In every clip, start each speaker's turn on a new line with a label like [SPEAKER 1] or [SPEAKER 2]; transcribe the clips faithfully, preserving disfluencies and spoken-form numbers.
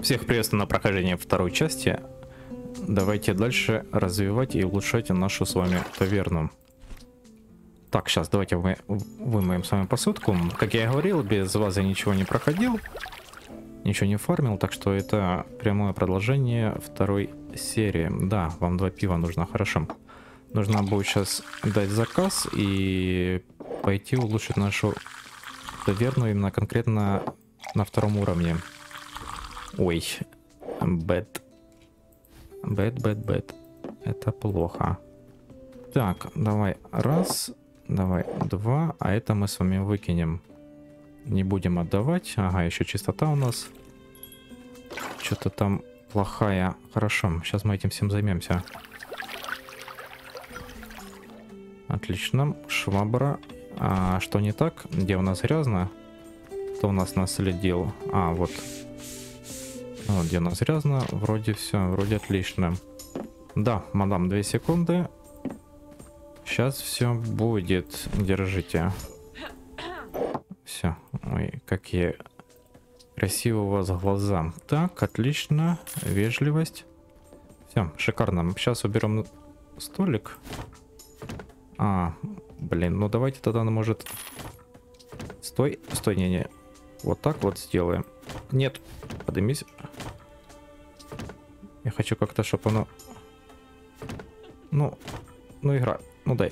[SPEAKER 1] Всех приветствую на прохождении второй части. Давайте дальше развивать и улучшать нашу с вами таверну. Так, сейчас давайте вы, вымоем с вами посудку. Как я и говорил, без вас я ничего не проходил, ничего не фармил, так что это прямое продолжение второй серии. Да, вам два пива нужно, хорошо. Нужно будет сейчас дать заказ и пойти улучшить нашу таверну именно конкретно на втором уровне. Ой, бэд. Бэд, бэд, бэд. Это плохо. Так, давай раз, давай два, а это мы с вами выкинем. Не будем отдавать. Ага, еще чистота у нас. Что-то там плохая. Хорошо, сейчас мы этим всем займемся. Отлично. Швабра. А что не так? Где у нас грязно? Кто у нас наследил? А, вот. Вот где у нас грязно. Вроде все, вроде отлично. Да, мадам, две секунды. Сейчас все будет. Держите. Все. Ой, какие красивые у вас глаза. Так, отлично. Вежливость. Все, шикарно. Сейчас уберем столик. А, блин, ну давайте тогда, может... Стой, стой, не-не. Вот так вот сделаем. Нет, поднимись. Я хочу как-то, чтобы оно... Ну, ну игра, ну дай.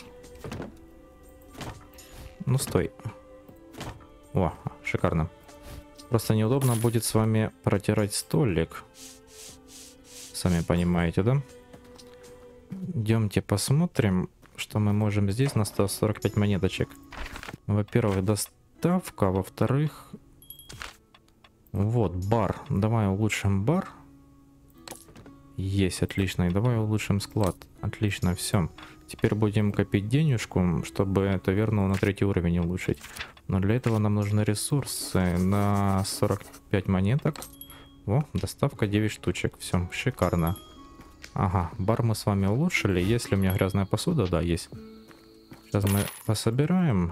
[SPEAKER 1] Ну стой. О, шикарно. Просто неудобно будет с вами протирать столик. Сами понимаете, да? Идемте посмотрим, что мы можем здесь на сто сорок пять монеточек. Во-первых, доставка, во-вторых... Вот, бар. Давай улучшим бар. Есть, отлично. И давай улучшим склад. Отлично, все. Теперь будем копить денежку, чтобы таверну на третий уровень улучшить. Но для этого нам нужны ресурсы на сорок пять монеток. О, доставка девять штучек. Все, шикарно. Ага, бар мы с вами улучшили. Есть ли у меня грязная посуда? Да, есть. Сейчас мы пособираем.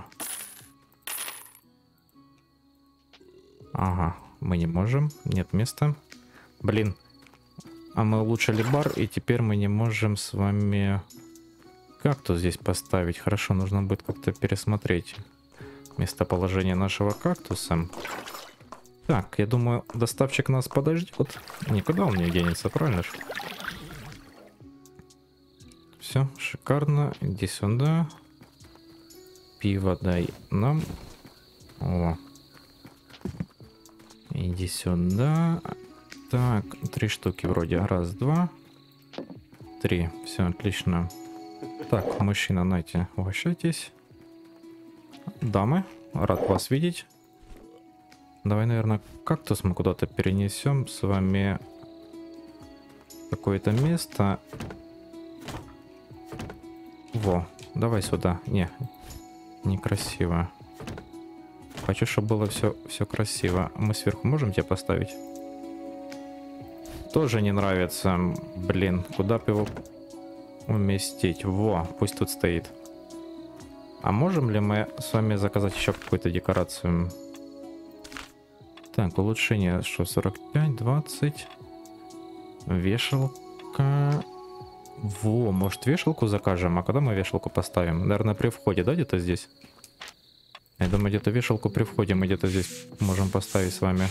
[SPEAKER 1] Ага, мы не можем. Нет места. Блин. А мы улучшили бар, и теперь мы не можем с вами кактус здесь поставить. Хорошо, нужно будет как-то пересмотреть местоположение нашего кактуса. Так, я думаю, доставщик нас подождет. Никуда он не денется, правильно же? Все, шикарно. Иди сюда. Пиво дай нам. О. Иди сюда. Так, три штуки вроде. Раз, два, три. Все, отлично. Так, мужчина, нате, угощайтесь. Дамы, рад вас видеть. Давай, наверное, кактус мы куда-то перенесем с вами в какое-то место. Во, давай сюда. Не, некрасиво. Хочу, чтобы было все, все красиво. Мы сверху можем тебя поставить? Тоже не нравится. Блин, куда бы его уместить? Во, пусть тут стоит. А можем ли мы с вами заказать еще какую-то декорацию? Так, улучшение, что, сорок пять, двадцать. Вешалка. Во, может вешалку закажем? А когда мы вешалку поставим? Наверное, при входе, да, где-то здесь? Я думаю, где-то вешалку при входе мы где-то здесь можем поставить с вами.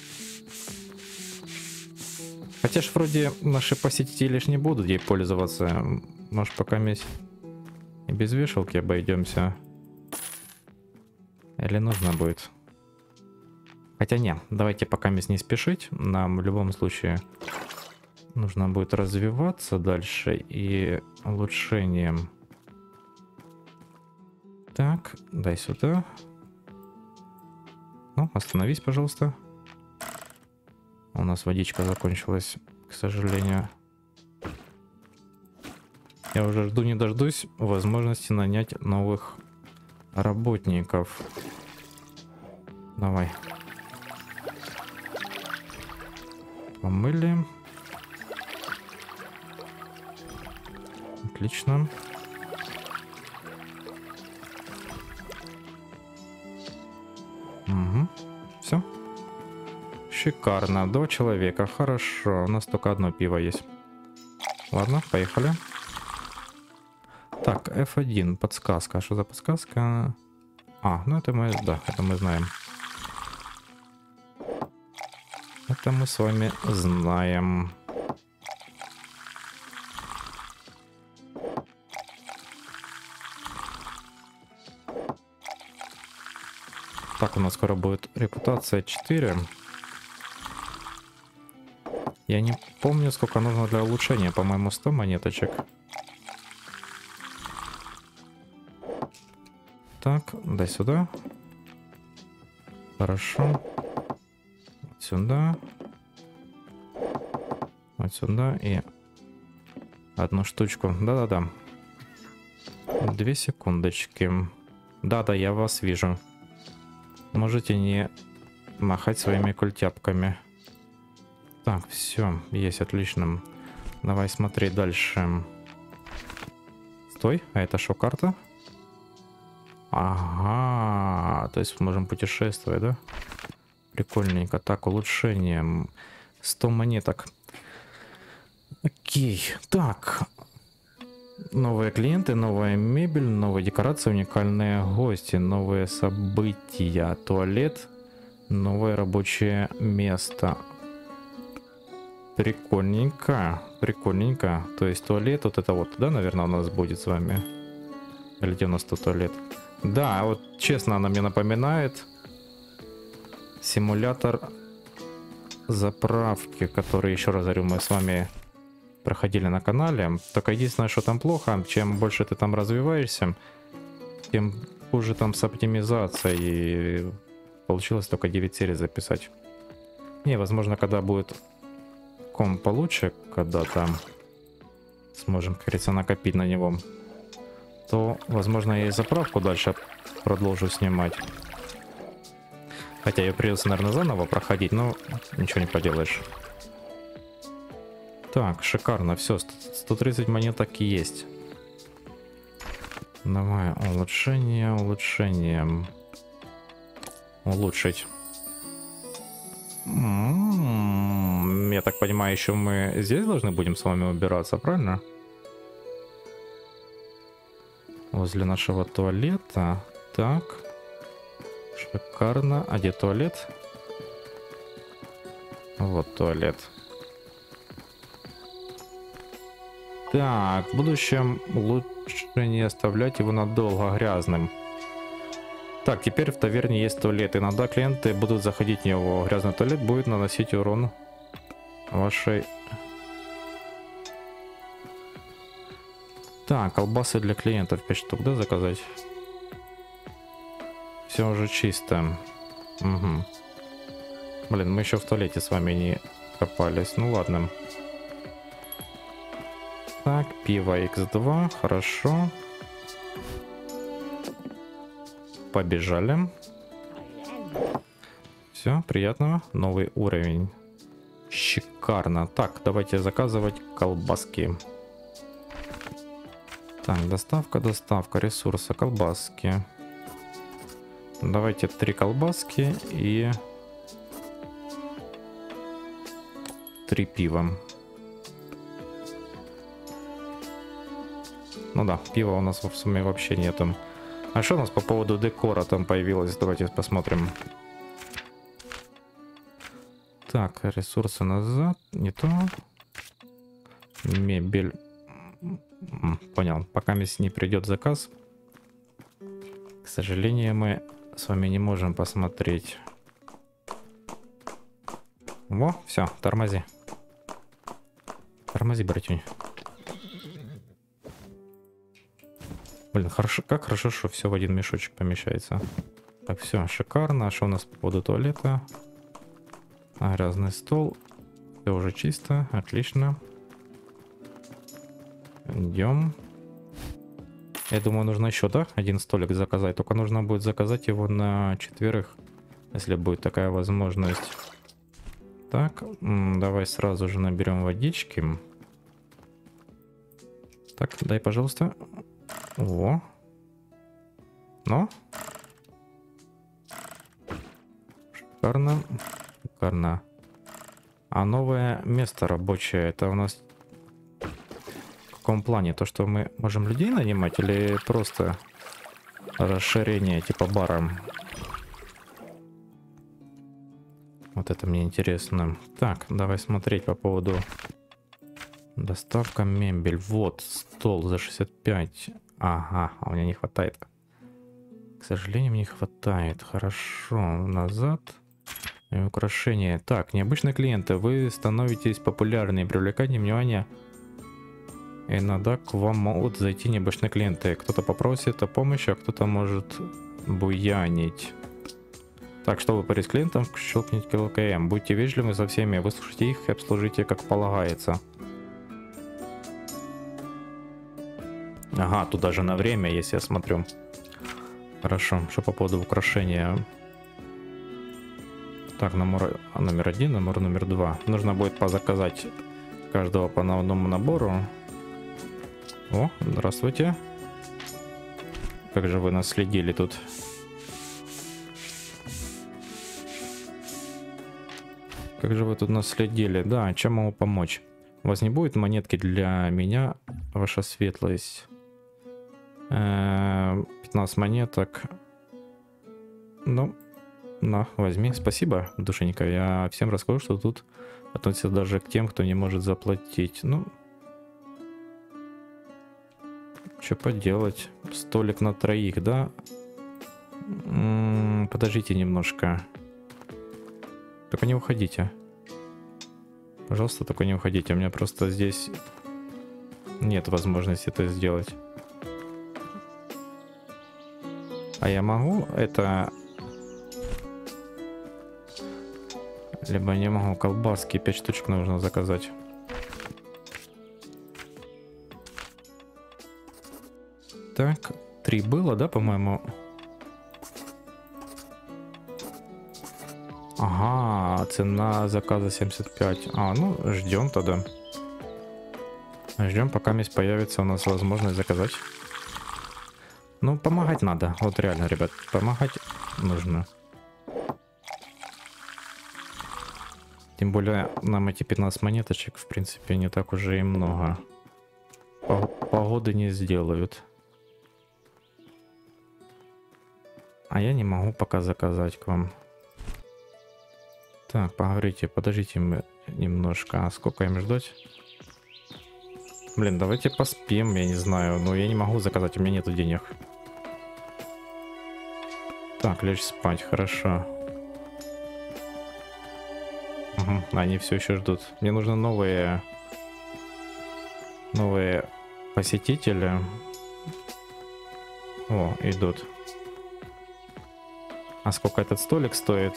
[SPEAKER 1] Хотя ж вроде наши посетители ж не будут ей пользоваться. Может, пока мы и без вешалки обойдемся. Или нужно будет? Хотя не, давайте пока мы не спешить. Нам в любом случае нужно будет развиваться дальше и улучшением. Так, дай сюда. Ну, остановись, пожалуйста. У нас водичка закончилась, к сожалению. Я уже жду не дождусь возможности нанять новых работников. Давай. Помыли. Отлично. Шикарно. Два человека. Хорошо. У нас только одно пиво есть. Ладно, поехали. Так, эф один. Подсказка. Что за подсказка? А, ну это мы... Да, это мы знаем. Это мы с вами знаем. Так, у нас скоро будет репутация четыре. Я не помню, сколько нужно для улучшения. По-моему, сто монеточек. Так, дай сюда. Хорошо. Вот сюда. Вот сюда и одну штучку. Да-да-да. Две секундочки. Да-да, я вас вижу. Можете не махать своими культяпками. Так, все, есть, отлично. Давай смотри дальше. Стой, а это что, карта? Ага, то есть можем путешествовать, да? Прикольненько. Так, улучшение. сто монеток. Окей, так. Новые клиенты, новая мебель, новые декорации, уникальные гости, новые события, туалет, новое рабочее место. Прикольненько, прикольненько. То есть туалет, вот это вот, да, наверное, у нас будет с вами? Или где у нас тут туалет? Да, вот честно, она мне напоминает симулятор заправки, который, еще раз говорю, мы с вами проходили на канале. Только единственное, что там плохо, чем больше ты там развиваешься, тем хуже там с оптимизацией. И получилось только девять серий записать. Не, возможно, когда будет комп получше, когда там сможем, как говорится, накопить на него, то, возможно, я и заправку дальше продолжу снимать. Хотя ее придется, наверное, заново проходить, но ничего не поделаешь. Так, шикарно, все, сто тридцать монеток есть. Давай, улучшение, улучшение. Улучшить. М-м-м, я так понимаю, еще мы здесь должны будем с вами убираться, правильно? Возле нашего туалета. Так. Шикарно. А где туалет? Вот туалет. Так, в будущем лучше не оставлять его надолго грязным. Так, теперь в таверне есть туалет. Иногда клиенты будут заходить в него. Грязный туалет будет наносить урон вашей... Так, колбасы для клиентов пять штук, да, заказать? Все уже чисто. Угу. Блин, мы еще в туалете с вами не копались. Ну ладно. Так, пиво икс два, хорошо. Побежали. Все, приятного. Новый уровень. Шикарно. Так, давайте заказывать колбаски. Так, доставка, доставка, ресурсы, колбаски. Давайте три колбаски и три пива. Ну да, пива у нас в сумме вообще нету. А что у нас по поводу декора там появилось? Давайте посмотрим. Так, ресурсы назад. Не то. Мебель. Понял. Пока здесь не придет заказ, к сожалению, мы с вами не можем посмотреть. Во, все, тормози. Тормози, братюнь. Блин, хорошо, как хорошо, что все в один мешочек помещается. Так, все, шикарно. А что у нас по поводу туалета? А, грязный стол. Все уже чисто, отлично. Идем. Я думаю, нужно еще, да, один столик заказать. Только нужно будет заказать его на четверых, если будет такая возможность. Так, давай сразу же наберем водички. Так, дай, пожалуйста. Во. Ну. Шикарно. Шикарно. А новое место рабочее, это у нас в каком плане? То, что мы можем людей нанимать или просто расширение типа бара? Вот это мне интересно. Так, давай смотреть по поводу доставка мебель. Вот, стол за шестьдесят пять. Ага, а у меня не хватает. К сожалению, мне не хватает. Хорошо, назад. И украшения. Так, необычные клиенты. Вы становитесь популярны и привлекаете внимание. И иногда к вам могут зайти необычные клиенты. Кто-то попросит о помощи, а кто-то может буянить. Так, чтобы парить с клиентом, щелкните КЛКМ. Будьте вежливы со всеми, выслушайте их и обслужите как полагается. Ага, тут даже на время, если я смотрю. Хорошо, что по поводу украшения? Так, номер, номер один, номер номер два. Нужно будет позаказать каждого по одному набору. О, здравствуйте. Как же вы нас следили тут? Как же вы тут наследили? Да, чем могу помочь? У вас не будет монетки для меня, ваша светлость? пятнадцать монеток. Ну, на, возьми. Спасибо, душенька. Я всем расскажу, что тут относится даже к тем, кто не может заплатить. Ну, что поделать? Столик на троих, да? М-м, подождите немножко. Только не уходите. Пожалуйста, только не уходите. У меня просто здесь нет возможности это сделать. А я могу это... Либо не могу. Колбаски пять штучек нужно заказать. Так, три было, да, по-моему? Ага, цена заказа семьдесят пять. А, ну, ждем тогда. Ждем, пока здесь появится у нас возможность заказать. Ну, помогать надо. Вот реально, ребят, помогать нужно. Тем более, нам эти пятнадцать монеточек, в принципе, не так уже и много. Погоды не сделают. А я не могу пока заказать к вам. Так, поговорите, подождите мы немножко. А сколько им ждать? Блин, давайте поспим, я не знаю. Но я не могу заказать, у меня нету денег. Так, лечь спать, хорошо. Угу, они все еще ждут. Мне нужны новые... Новые посетители. О, идут. А сколько этот столик стоит?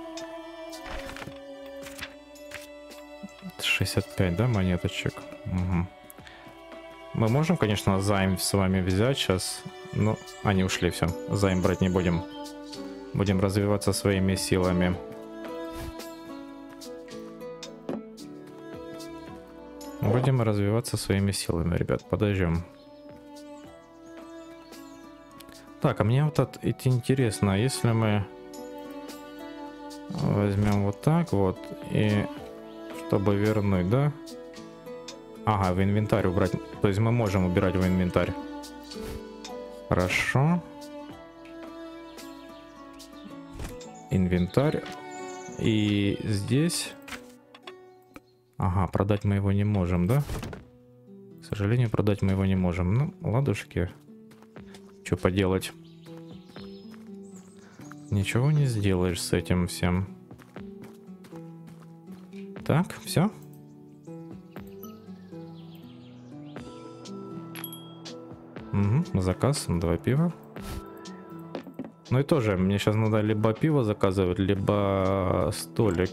[SPEAKER 1] шестьдесят пять, да, монеточек? Угу. Мы можем, конечно, займ с вами взять сейчас. Но они ушли, все. Займ брать не будем. Будем развиваться своими силами. Будем развиваться своими силами, ребят. Подождем. Так, а мне вот это интересно. Если мы возьмем вот так вот и... Чтобы вернуть, да? Ага, в инвентарь убрать. То есть мы можем убирать в инвентарь. Хорошо. Инвентарь. И здесь... Ага, продать мы его не можем, да? К сожалению, продать мы его не можем. Ну, ладушки. Что поделать? Ничего не сделаешь с этим всем. Так, все. Угу, заказ, два пива. Ну и тоже, мне сейчас надо либо пиво заказывать, либо столик.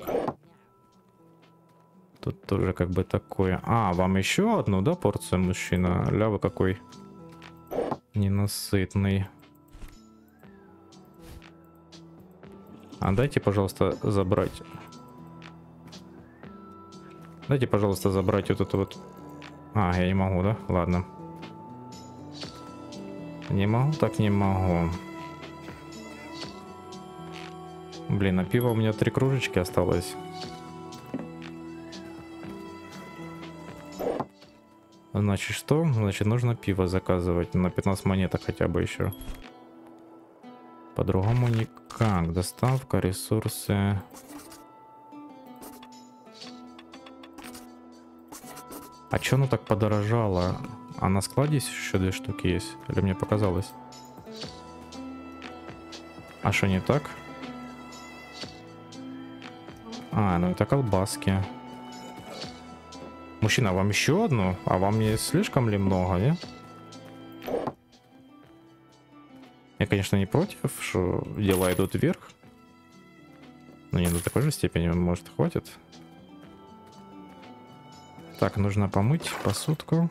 [SPEAKER 1] Тут тоже как бы такое. А, вам еще одну, да, порцию, мужчина? Ля, вы какой ненасытный. А дайте, пожалуйста, забрать. Дайте, пожалуйста, забрать вот это вот. А, я не могу, да? Ладно. Не могу, так не могу. Блин, а пиво у меня три кружечки осталось. Значит, что? Значит, нужно пиво заказывать на пятнадцать монеток хотя бы еще. По-другому никак. Доставка, ресурсы. А чё оно так подорожало? А на складе еще две штуки есть? Или мне показалось? А что не так? А, ну это колбаски. Мужчина, вам еще одну? А вам не слишком ли много, не? Я, конечно, не против, что дела идут вверх. Но не до такой же степени, может, хватит. Так, нужно помыть посудку.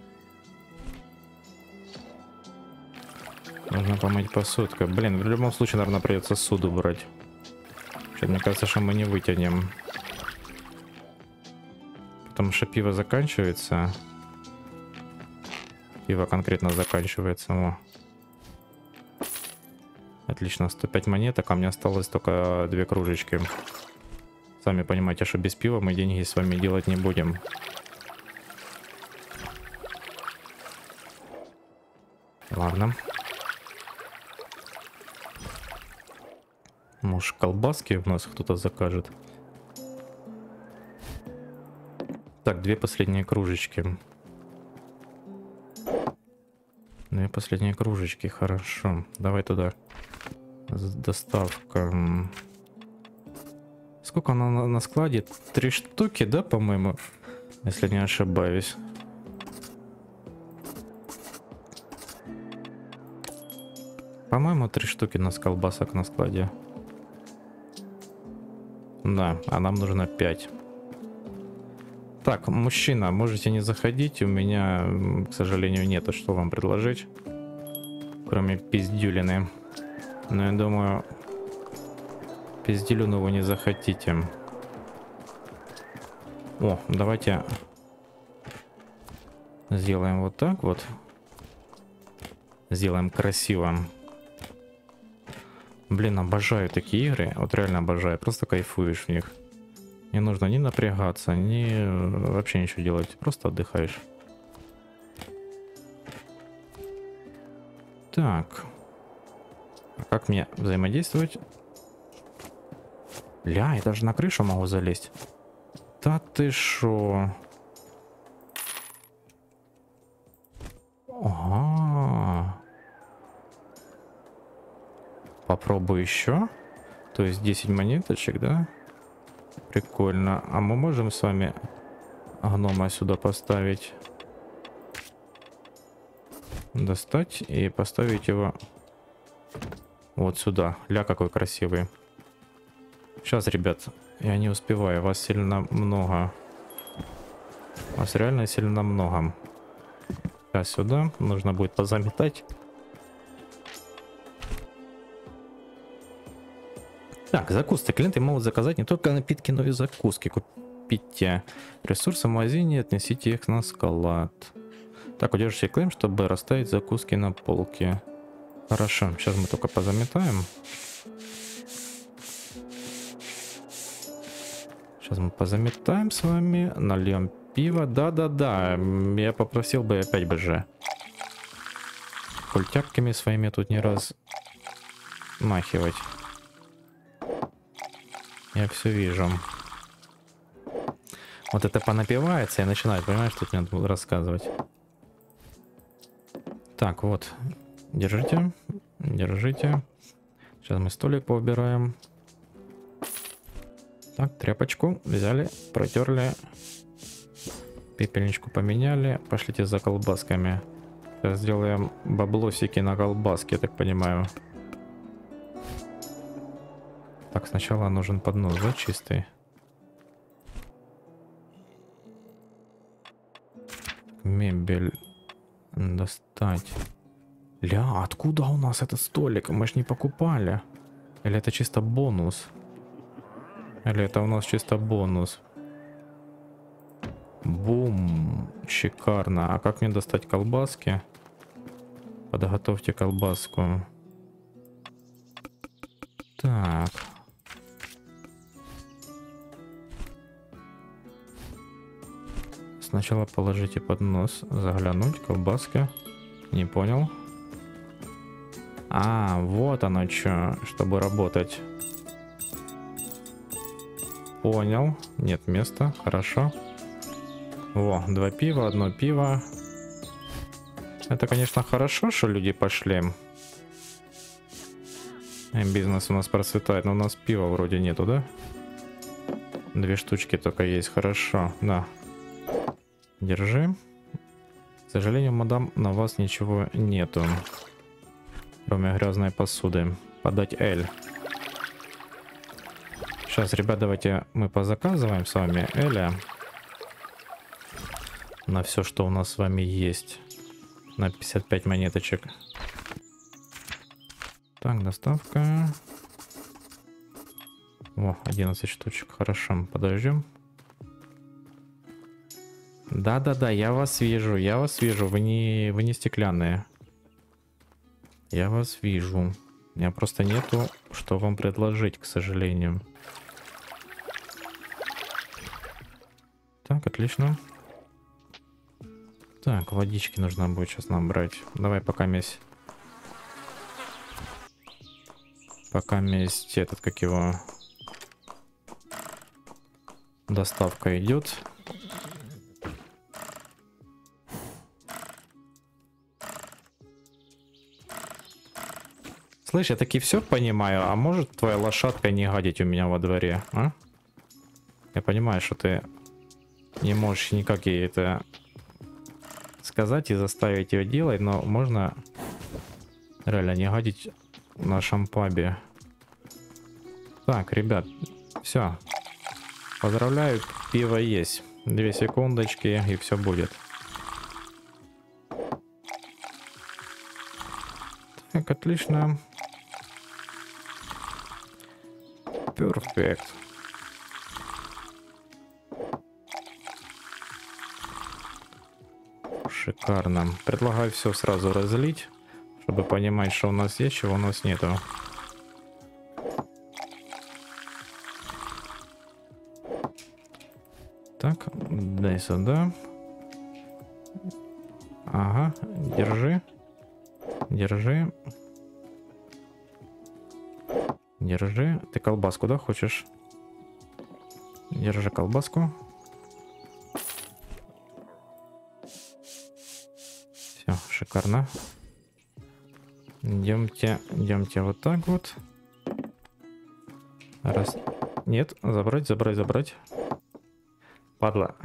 [SPEAKER 1] Нужно помыть посудку. Блин, в любом случае, наверное, придется суду брать. Что, мне кажется, что мы не вытянем. Потому что пиво заканчивается. Пиво конкретно заканчивается. О. Отлично, сто пять монеток, а мне осталось только две кружечки. Сами понимаете, что без пива мы деньги с вами делать не будем. Ладно. Может, колбаски у нас кто-то закажет. Так, две последние кружечки. Две последние кружечки, хорошо. Давай туда. Доставка. Сколько она на, на складе? Три штуки, да, по-моему? Если не ошибаюсь. По-моему, три штуки на колбасок на складе. Да, а нам нужно пять. Так, мужчина, можете не заходить. У меня, к сожалению, нету, что вам предложить. Кроме пиздюлины. Но я думаю, пиздюлину вы не захотите. О, давайте сделаем вот так вот. Сделаем красиво. Блин, обожаю такие игры. Вот реально обожаю. Просто кайфуешь в них. Не нужно ни напрягаться, ни вообще ничего делать. Просто отдыхаешь. Так. А как мне взаимодействовать? Ля, я даже на крышу могу залезть. Да ты шо? Ага. Попробую еще. То есть десять монеточек, да? Прикольно. А мы можем с вами гнома сюда поставить? Достать и поставить его вот сюда. Ля, какой красивый. Сейчас, ребят, я не успеваю. Вас сильно много. Вас реально сильно много. Сейчас сюда. Нужно будет позаметать. Так, закуски. Клиенты могут заказать не только напитки, но и закуски. Купите ресурсы в магазине, отнесите их на склад. Так, удержите клейм, чтобы расставить закуски на полке. Хорошо, сейчас мы только позаметаем. Сейчас мы позаметаем с вами, нальем пиво. Да-да-да, я попросил бы опять бы же. Культяпками своими тут не раз махивать. Я все вижу. Вот это понапивается и начинает, понимаешь, тут мне надо рассказывать. Так, вот. Держите. Держите. Сейчас мы столик поубираем. Так, тряпочку взяли, протерли. Пепельничку поменяли. Пошлите за колбасками. Сейчас сделаем баблосики на колбаски, я так понимаю. Так, сначала нужен поднос, да, чистый. Мебель достать. Ля, откуда у нас этот столик? Мы ж не покупали. Или это чисто бонус? Или это у нас чисто бонус? Бум. Шикарно. А как мне достать колбаски? Подготовьте колбаску. Так. Сначала положите под нос, заглянуть, колбаска. Не понял. А, вот оно что, чтобы работать. Понял. Нет места, хорошо. Во, два пива, одно пиво. Это, конечно, хорошо, что люди пошли. И бизнес у нас процветает, но у нас пива вроде нету, да? Две штучки только есть, хорошо, да. Держи. К сожалению, мадам, на вас ничего нету. Кроме грязной посуды. Подать L. Сейчас, ребят, давайте мы позаказываем с вами Эля. На все, что у нас с вами есть. На пятьдесят пять монеточек. Так, доставка. О, одиннадцать штучек. Хорошо, подождем. Да-да-да, я вас вижу, я вас вижу. Вы не, вы не стеклянные. Я вас вижу. У меня просто нету, что вам предложить, к сожалению. Так, отлично. Так, водички нужно будет сейчас набрать. Давай пока месть. Пока месть этот, как его... Доставка идет. Слышь, я таки все понимаю, а может твоя лошадка не гадить у меня во дворе, а? Я понимаю, что ты не можешь никак ей это сказать и заставить ее делать, но можно реально не гадить в нашем пабе. Так, ребят, все. Поздравляю, пиво есть. Две секундочки и все будет. Так, отлично. Перфект. Шикарно. Предлагаю все сразу разлить, чтобы понимать, что у нас есть, чего у нас нету. Так, дай сюда. Ага, держи. Держи. Держи. Ты колбаску, да, хочешь? Держи колбаску. Все, шикарно. Идемте, идемте вот так вот. Раз. Нет, забрать, забрать, забрать. Падла.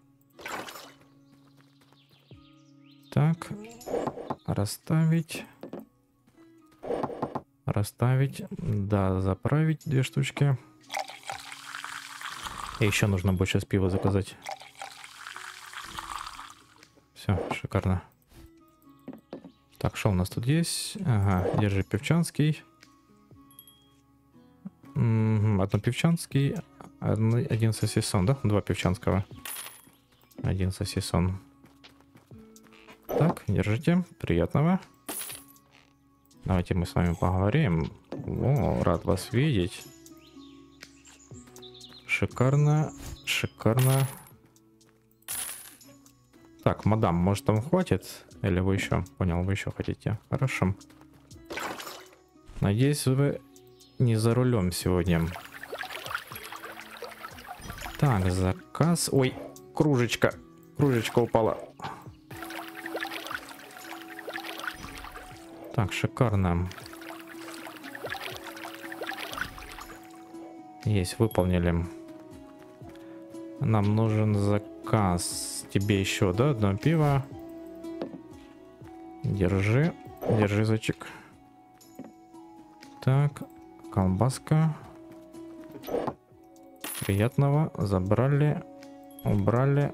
[SPEAKER 1] Так. Расставить. Расставить. Да, заправить две штучки. И еще нужно будет сейчас пиво заказать. Все, шикарно. Так, что у нас тут есть? Ага, держи певчанский. М-м, одно певчанский, один, один сосисон, да? Два певчанского. Один сосисон. Так, держите. Приятного. Давайте мы с вами поговорим. О, рад вас видеть. Шикарно, шикарно. Так, мадам, может там хватит? Или вы еще? Понял, вы еще хотите. Хорошо. Надеюсь, вы не за рулем сегодня. Так, заказ. Ой, кружечка. Кружечка упала. Так, шикарно. Есть, выполнили. Нам нужен заказ. Тебе еще, да, одно пиво. Держи. Держи, зайчик. Так, колбаска. Приятного. Забрали. Убрали.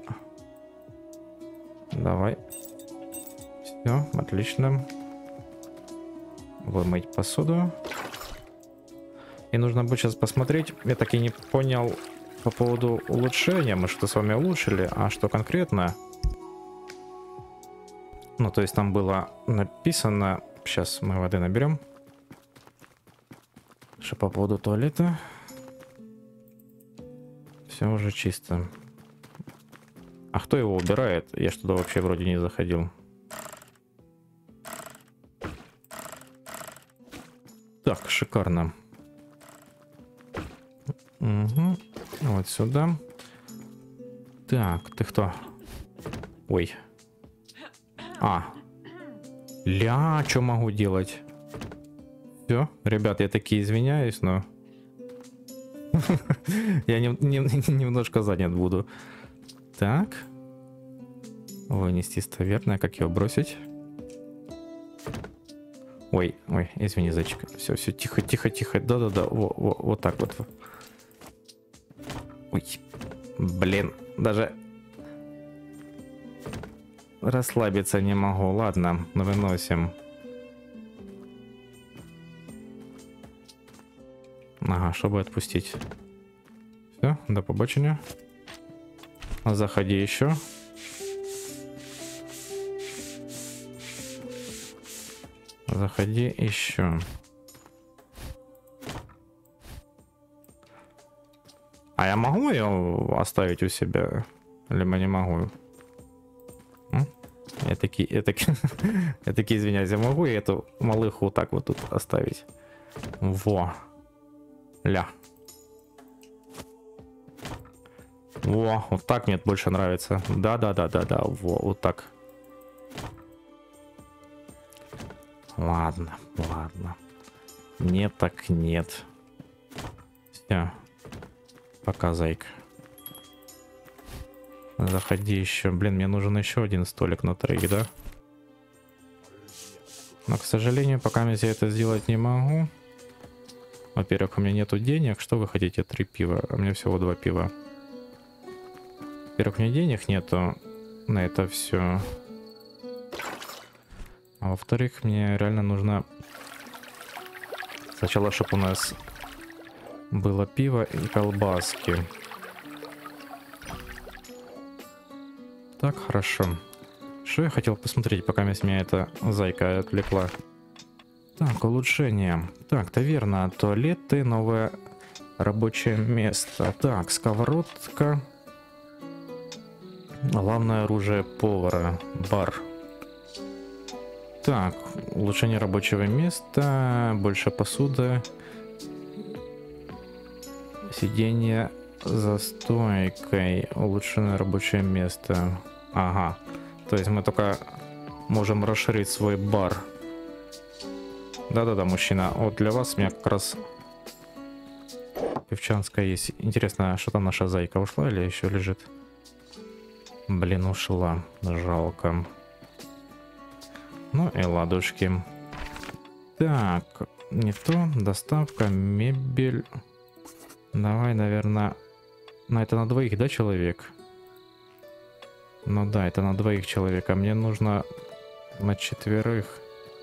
[SPEAKER 1] Давай. Все, отлично. Вымыть посуду. И нужно будет сейчас посмотреть. Я так и не понял по поводу улучшения. Мы что-то с вами улучшили, а что конкретно? Ну, то есть там было написано... Сейчас мы воды наберем. Что по поводу туалета? Все уже чисто. А кто его убирает? Я ж туда вообще вроде не заходил. Так, шикарно. Угу. Вот сюда. Так, ты кто? Ой. А. Ля, что могу делать? Все, ребят, я таки извиняюсь, но... Я немножко занят буду. Так. Вынести из таверны, как его бросить? Ой, ой, извини, зайчик. Все, все, тихо, тихо, тихо. Да-да-да, во, во, вот так вот. Ой, блин, даже расслабиться не могу. Ладно, выносим. Ага, чтобы отпустить. Все, до побачення. Заходи еще. Заходи еще. А я могу ее оставить у себя? Либо не могу? М? Я таки, я таки, я таки извиняюсь, я могу я эту малыху вот так вот тут оставить? Во. Ля. Во, вот так мне больше нравится. Да-да-да-да-да, во, вот так. Ладно, ладно. Нет, так нет. Все. Пока, зайка. Заходи еще. Блин, мне нужен еще один столик на троих, да? Но, к сожалению, пока я это сделать не могу. Во-первых, у меня нету денег. Что вы хотите? Три пива. А у меня всего два пива. Во-первых, у меня денег нету на это все. А во-вторых, мне реально нужно сначала, чтобы у нас было пиво и колбаски. Так, хорошо. Что я хотел посмотреть, пока меня эта зайка отвлекла? Так, улучшение. Так, таверна, туалеты, новое рабочее место. Так, сковородка. Главное оружие повара. Бар. Так, улучшение рабочего места, больше посуды, сиденье за стойкой, улучшенное рабочее место. Ага, то есть мы только можем расширить свой бар. Да-да-да, мужчина, вот для вас у меня как раз певчанская есть. Интересно, что там наша зайка ушла или еще лежит? Блин, ушла, жалко. Ну и ладушки. Так, не то. Доставка, мебель. Давай, наверное... Ну, это на двоих, да, человек? Ну да, это на двоих человек. А мне нужно на четверых.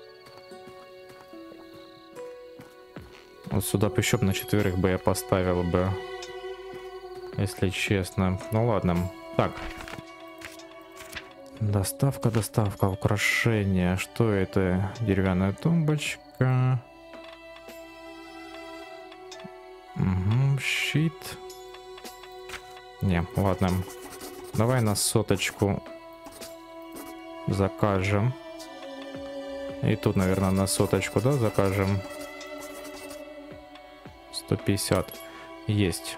[SPEAKER 1] Вот сюда бы еще на четверых бы я поставил бы. Если честно. Ну ладно. Так. Доставка, доставка, украшения. Что это? Деревянная тумбочка. Угу, щит. Не, ладно. Давай на соточку закажем. И тут, наверное, на соточку, да, закажем. сто пятьдесят. Есть.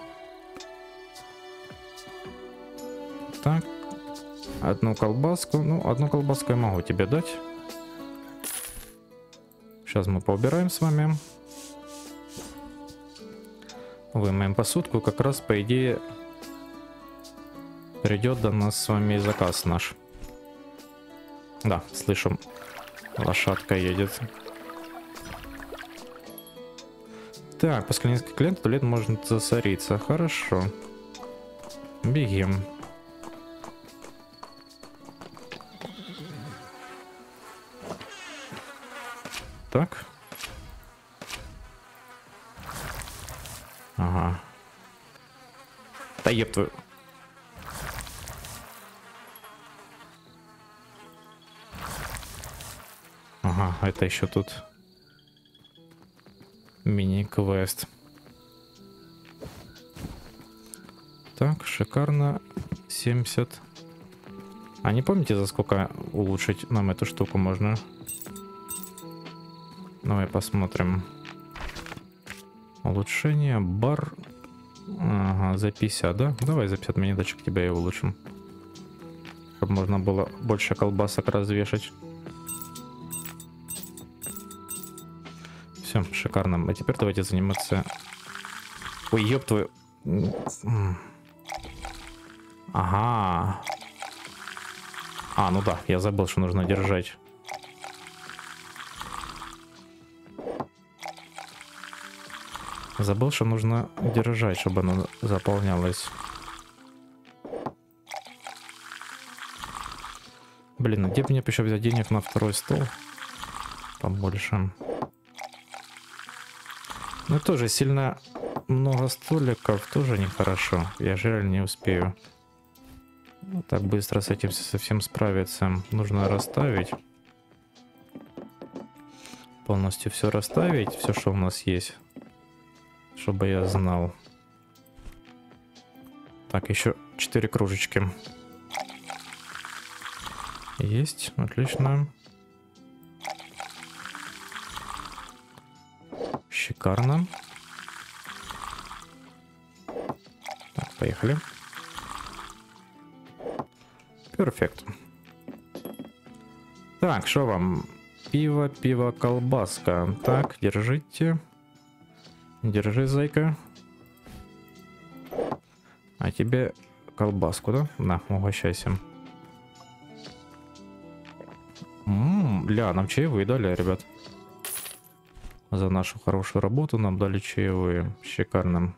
[SPEAKER 1] Так. Одну колбаску. Ну, одну колбаску я могу тебе дать. Сейчас мы поубираем с вами. Вымоем посудку. Как раз, по идее, придет до нас с вами заказ наш. Да, слышим. Лошадка едет. Так, после нескольких клиентов туалет может засориться. Хорошо. Бегим. Так. Ага. Да еб твою. Ага, это еще тут мини-квест. Так, шикарно. семьдесят А не помните, за сколько улучшить нам эту штуку можно? Давай посмотрим. Улучшение, бар. Ага, за пятьдесят, да? Давай за пятьдесят монеточек тебя и улучшим. Чтобы можно было больше колбасок развешать. Все, шикарно. А теперь давайте заниматься... Ой, ёб твою... Ага. А, ну да, я забыл, что нужно держать. Забыл, что нужно держать, чтобы оно заполнялось. Блин, а где мне еще взять денег на второй стол? Побольше. Ну тоже сильно много столиков, тоже нехорошо. Я же реально не успею так быстро с этим совсем справиться. Нужно расставить. Полностью все расставить, все, что у нас есть. Чтобы я знал. Так, еще четыре кружечки. Есть, отлично. Шикарно. Так, поехали. Перфект. Так, что вам? Пиво, пиво, колбаска. Так, держите. Держи, зайка. А тебе колбаску, да? На, угощайся. Ммм, ля, нам чаевые дали, ребят. За нашу хорошую работу нам дали чаевые. Шикарно.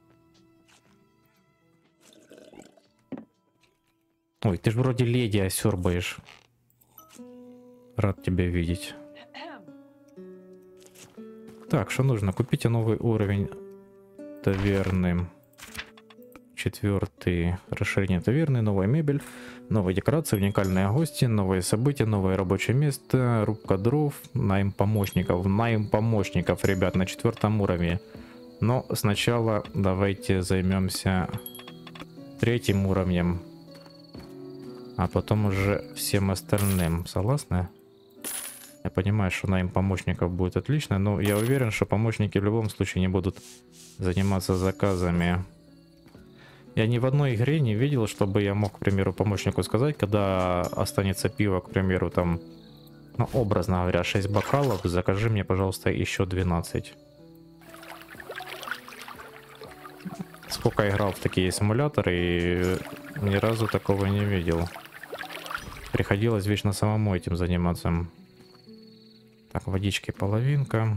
[SPEAKER 1] Ой, ты же вроде леди осёрбаешь. Рад тебя видеть. Так, что нужно? Купите новый уровень таверны. Четвертый. Расширение таверны, новая мебель, новые декорации, уникальные гости, новые события, новое рабочее место, рубка дров, найм помощников. Найм помощников, ребят, на четвертом уровне. Но сначала давайте займемся третьим уровнем. А потом уже всем остальным. Согласны? Я понимаю, что найм помощников будет отлично, но я уверен, что помощники в любом случае не будут заниматься заказами. Я ни в одной игре не видел, чтобы я мог, к примеру, помощнику сказать, когда останется пиво, к примеру, там, ну, образно говоря, шесть бокалов, закажи мне, пожалуйста, еще двенадцать. Сколько играл в такие симуляторы, и ни разу такого не видел. Приходилось вечно самому этим заниматься. Так, водички половинка.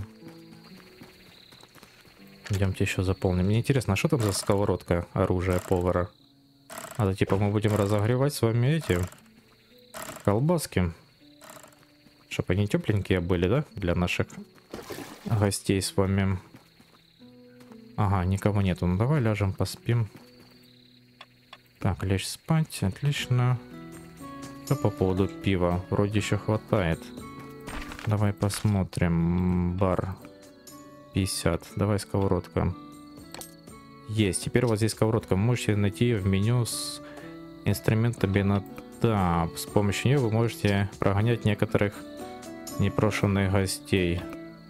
[SPEAKER 1] Идемте еще заполним. Мне интересно, а что там за сковородка оружия повара? А то типа мы будем разогревать с вами эти колбаски. Чтобы они тепленькие были, да? Для наших гостей с вами. Ага, никого нету. Ну давай ляжем, поспим. Так, лечь спать. Отлично. Что по поводу пива? Вроде еще хватает. Давай посмотрим. Бар. пятьдесят. Давай сковородка. Есть. Теперь вот здесь сковородка. Вы можете найти в меню с инструментами на тап. С помощью нее вы можете прогонять некоторых непрошенных гостей.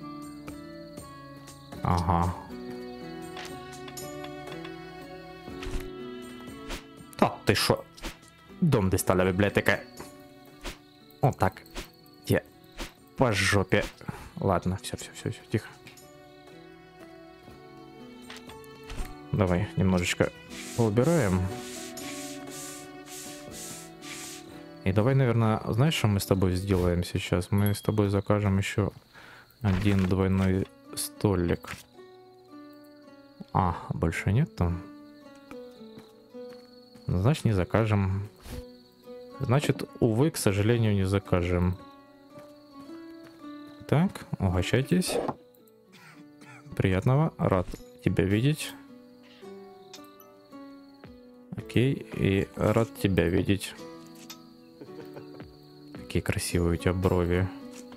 [SPEAKER 1] Ага. Та ты шо? Дом де стала библиотека. Вот так. Те. По жопе. Ладно, все, все, все, все, тихо. Давай немножечко убираем. И давай, наверное, знаешь, что мы с тобой сделаем сейчас? Мы с тобой закажем еще один двойной столик. А, больше нет там? Значит, не закажем. Значит, увы, к сожалению, не закажем. Так, угощайтесь. Приятного, рад тебя видеть. Окей, и рад тебя видеть. Какие красивые у тебя брови.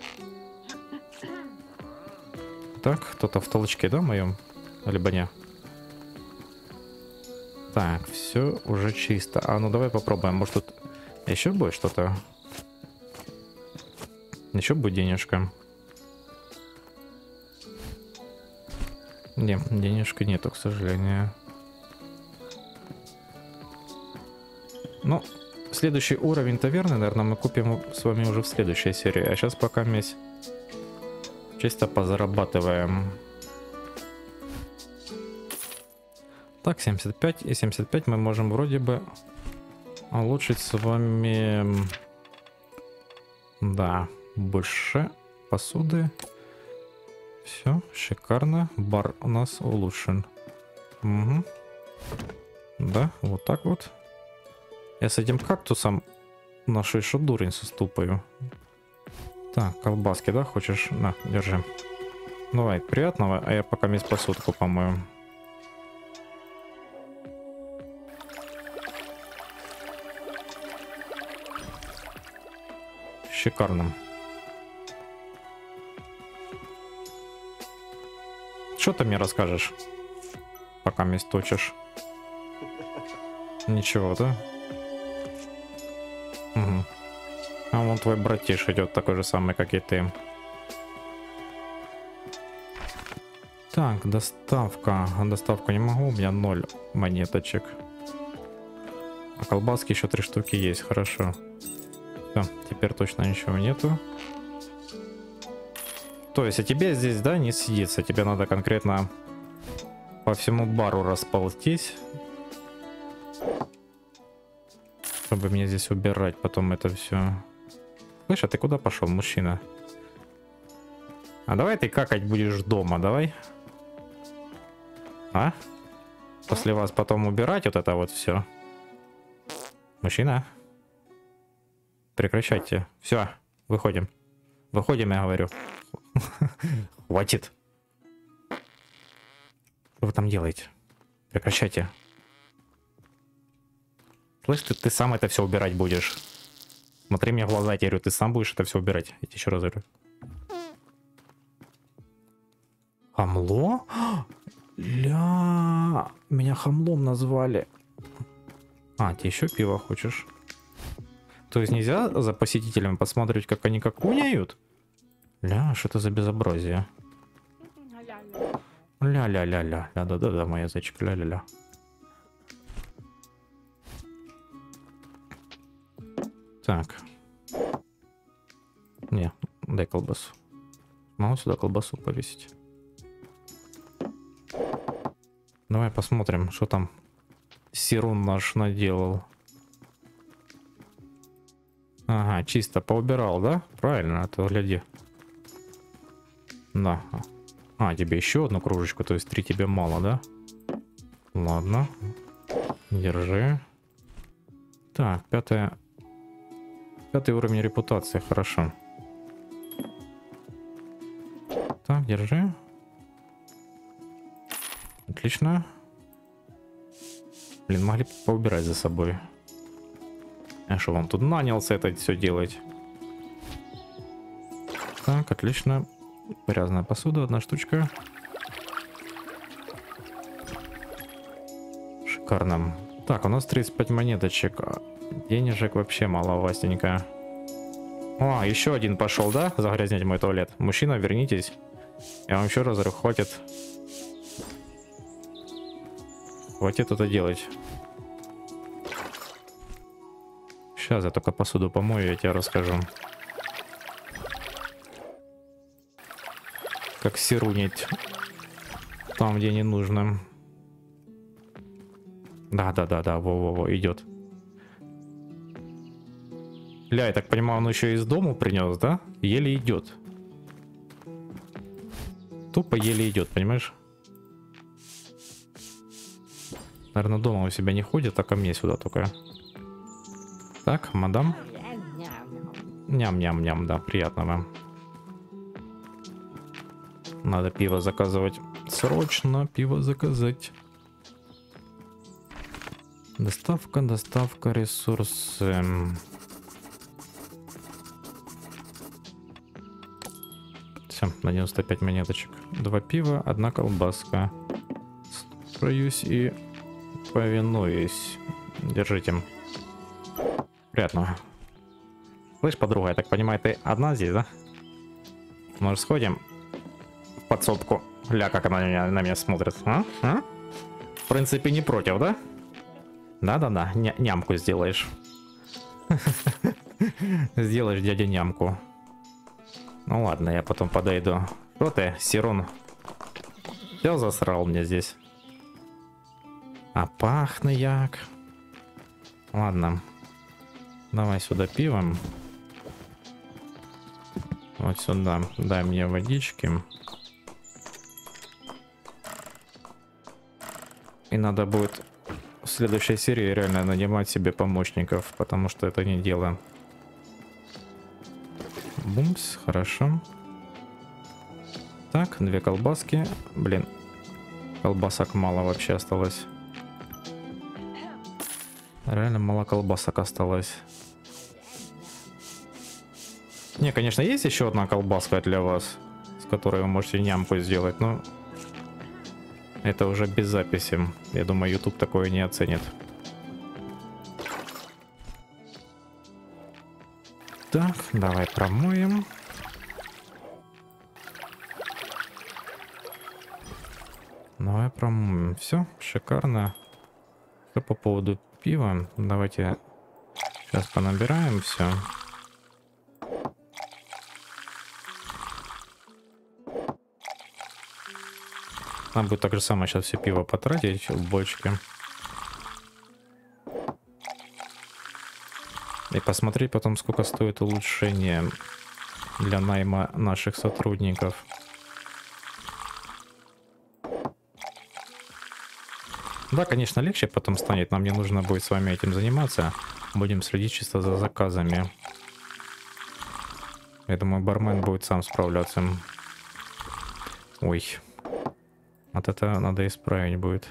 [SPEAKER 1] Так, кто-то в толчке, да, моем? Либо не? Так, все уже чисто. А ну давай попробуем. Может тут Еще будет что-то? Еще будет денежка? Не, денежки нету, к сожалению. Ну, следующий уровень таверны, наверное, мы купим с вами уже в следующей серии. А сейчас пока мы чисто позарабатываем. Так, семьдесят пять и семьдесят пять мы можем вроде бы улучшить с вами. Да, больше посуды. Все, шикарно. Бар у нас улучшен. Угу. Да, вот так вот. Я с этим кактусом нашу еще дурень соступаю. Так, колбаски, да, хочешь? На, держи. Давай, приятного, а я пока мисс посудку помою. Шикарно. Что ты мне расскажешь, пока мисс точишь? Ничего, да? Угу. А вон твой братиш идет такой же самый, как и ты. Так, доставка. Доставку не могу, у меня ноль монеточек. А колбаски еще три штуки есть, хорошо. Все, теперь точно ничего нету. То есть, а тебе здесь, да, не съедется. Тебе надо конкретно по всему бару расползтись, чтобы мне здесь убирать потом это все. Слышь, а ты куда пошел, мужчина? А давай ты какать будешь дома, давай. А? После вас потом убирать вот это вот все. Мужчина. Прекращайте. Все, выходим. Выходим, я говорю. Хватит. Что вы там делаете? Прекращайте. Слышь, ты, ты сам это все убирать будешь. Смотри мне в глаза, я тебе говорю, ты сам будешь это все убирать. Я тебе еще раз говорю. Хамло? Ля, меня хамлом назвали. А, ты еще пиво хочешь? То есть нельзя за посетителями посмотреть, как они какуняют? Ля, что это за безобразие? Ля-ля-ля-ля. Да-да-да, моя зайчика, ля-ля-ля. Так. Не, дай колбасу. Могу сюда колбасу повесить. Давай посмотрим, что там Сирун наш наделал. Ага, чисто поубирал, да? Правильно, а то гляди. Да. А, тебе еще одну кружечку, то есть три тебе мало, да? Ладно. Держи. Так, пятая. Пятый уровень репутации, хорошо. Так, держи. Отлично. Блин, могли поубирать за собой. А что, вам тут нанялся это все делать? Так, отлично. Грязная посуда, одна штучка. Шикарно. Так, у нас тридцать пять монеточек. Денежек вообще маловастенько. О, еще один пошел, да? Загрязнять мой туалет. Мужчина, вернитесь. Я вам еще раз говорю, хватит. Хватит это делать. Сейчас я только посуду помою, я тебе расскажу. Как сирунить там, где не нужно. Да-да-да-да, во-во-во, идет. Ля, я так понимаю, он еще из дома принес, да? Еле идет. Тупо еле идет, понимаешь? Наверное, дома у себя не ходит, а ко мне сюда только. Так, мадам. Ням-ням-ням, да, приятного. Надо пиво заказывать. Срочно пиво заказать. Доставка, доставка, ресурсы. Все, на девяносто пять монеточек. Два пива, одна колбаска. Строюсь и повинуюсь. Держите. Приятно. Слышь, подруга, я так понимаю, ты одна здесь, да? Может, сходим в подсобку? Ля, как она на меня, на меня смотрит. А? А? В принципе, не против, да? Да-да-да, ня нямку сделаешь. Сделаешь, дядя, нямку. Ну ладно, я потом подойду. Что ты, Сирун? Все засрал мне здесь. А пахнет як. Ладно. Давай сюда пивом. Вот сюда. Дай мне водички. И надо будет в следующей серии реально нанимать себе помощников, потому что это не дело. Бумс, хорошо. Так, две колбаски. Блин, колбасок мало вообще осталось. Реально мало колбасок осталось. Не, конечно, есть еще одна колбаска для вас, с которой вы можете нямку сделать, но это уже без записи. Я думаю, YouTube такое не оценит. Так, давай промоем. Давай промоем. Все, шикарно. Что по поводу пива? Давайте сейчас понабираем все. Нам будет так же самое сейчас все пиво потратить в бочке. И посмотреть потом, сколько стоит улучшение для найма наших сотрудников. Да, конечно, легче потом станет. Нам не нужно будет с вами этим заниматься. Будем следить чисто за заказами. Я думаю, бармен будет сам справляться. Ой. Вот это надо исправить будет.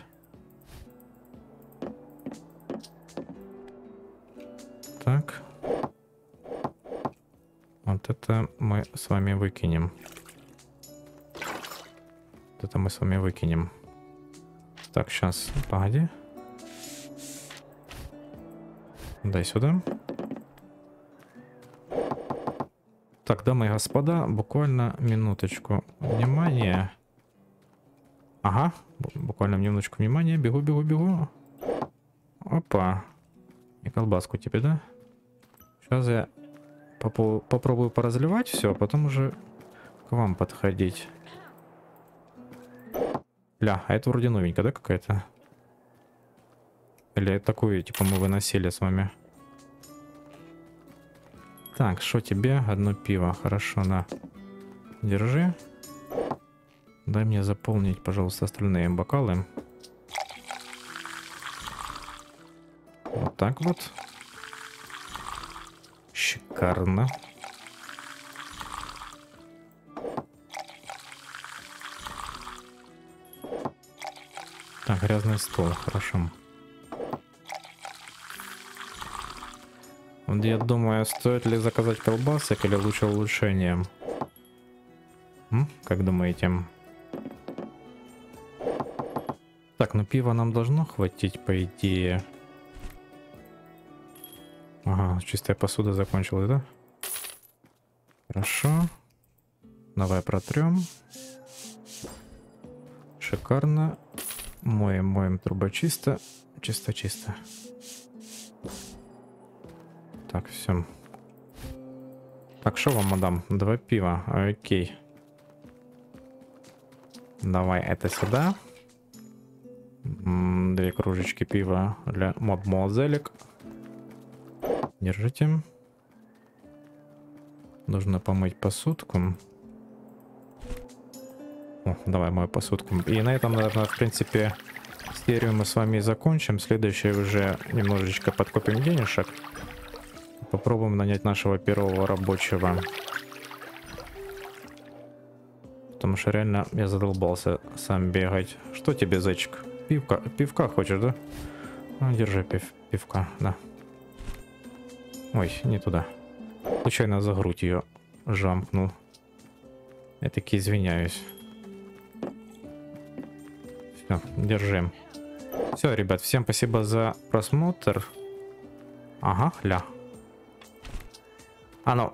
[SPEAKER 1] Так. Вот это мы с вами выкинем. Вот это мы с вами выкинем. Так, сейчас, погоди. Дай сюда. Так, дамы и господа, буквально минуточку внимания. Ага, буквально минуточку внимания. Бегу, бегу, бегу. Опа. И колбаску тебе, да? Сейчас я попо попробую поразливать все, а потом уже к вам подходить. Ля, а это вроде новенькая, да, какая-то? Или такую, типа, мы выносили с вами? Так, что тебе? Одно пиво. Хорошо, на. Держи. Дай мне заполнить, пожалуйста, остальные бокалы. Вот так вот. Шикарно. Так, грязный стол, хорошо. Вот я думаю, стоит ли заказать колбасок или лучше улучшение? М? Как думаете? Так, ну пива нам должно хватить, по идее. Ага, чистая посуда закончилась, да? Хорошо. Давай протрем. Шикарно. Моем, моем трубочисто. Чисто-чисто. Так, все. Так, что вам, мадам? Два пива. Окей. Давай это сюда. Две кружечки пива для мадемуазелек. Держите. Нужно помыть посудку. О, давай мою посудку. И на этом, наверное, в принципе, серию мы с вами закончим. Следующее уже немножечко подкопим денежек. Попробуем нанять нашего первого рабочего. Потому что реально я задолбался сам бегать. Что тебе, зайчик? Пивка, пивка хочешь, да? Ну, держи пив, пивка, да. Ой, не туда. Случайно за грудь ее жамкнул. Я таки извиняюсь. Все, держим. Все, ребят, всем спасибо за просмотр. Ага, ля. А ну.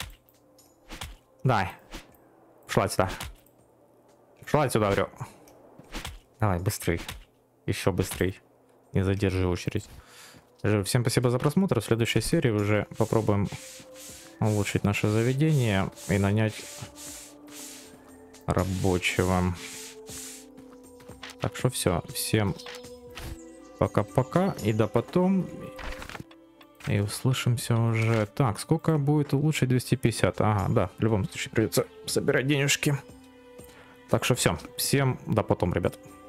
[SPEAKER 1] Дай. Шла сюда. Шла сюда, говорю. Давай, быстрей. Еще быстрей. Не задержи очередь. Всем спасибо за просмотр. В следующей серии уже попробуем улучшить наше заведение и нанять рабочего. Так что все. Всем пока-пока. И до потом. И услышимся уже. Так, сколько будет улучшить двести пятьдесят? Ага, да, в любом случае придется собирать денежки. Так что все. Всем до потом, ребят.